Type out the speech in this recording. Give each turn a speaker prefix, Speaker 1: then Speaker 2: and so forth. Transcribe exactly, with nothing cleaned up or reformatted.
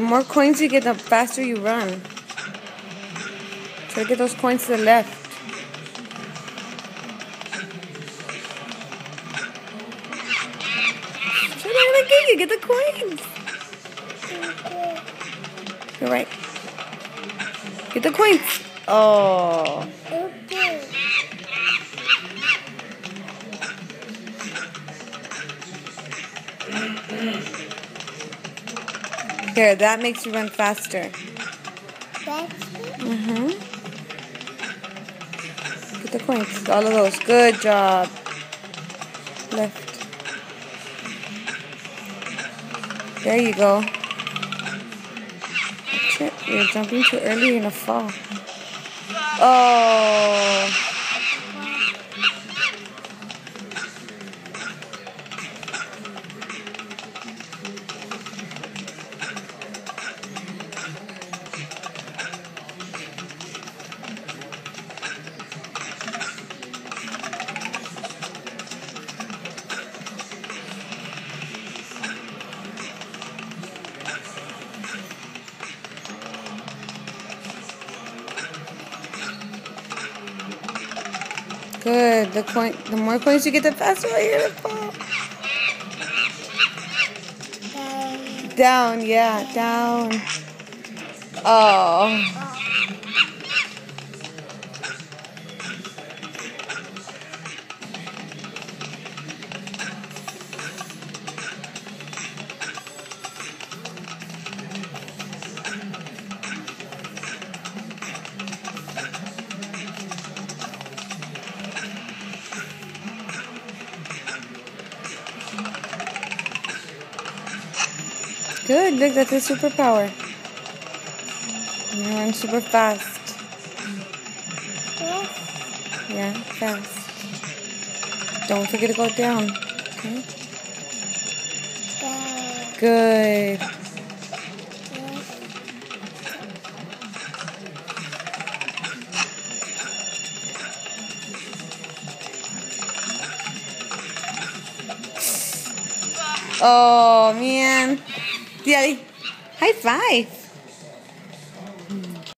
Speaker 1: The more coins you get, the faster you run. Try to get those coins to the left. Try to get you. Get the coins. You're right. Get the coins. Oh. Here, that makes you run faster. Mm-hmm. Get the coins. All of those. Good job. Left. There you go. That's it. You're jumping too early. You're going to fall. Oh. Good. The coin. The more coins you get, the faster you're gonna fall. Down. Down. Yeah. Down. Oh. Good, look, that's a superpower. You run super fast. Yeah, fast. Don't forget to go down. Okay? Good. Oh, man. Dyahli, high five.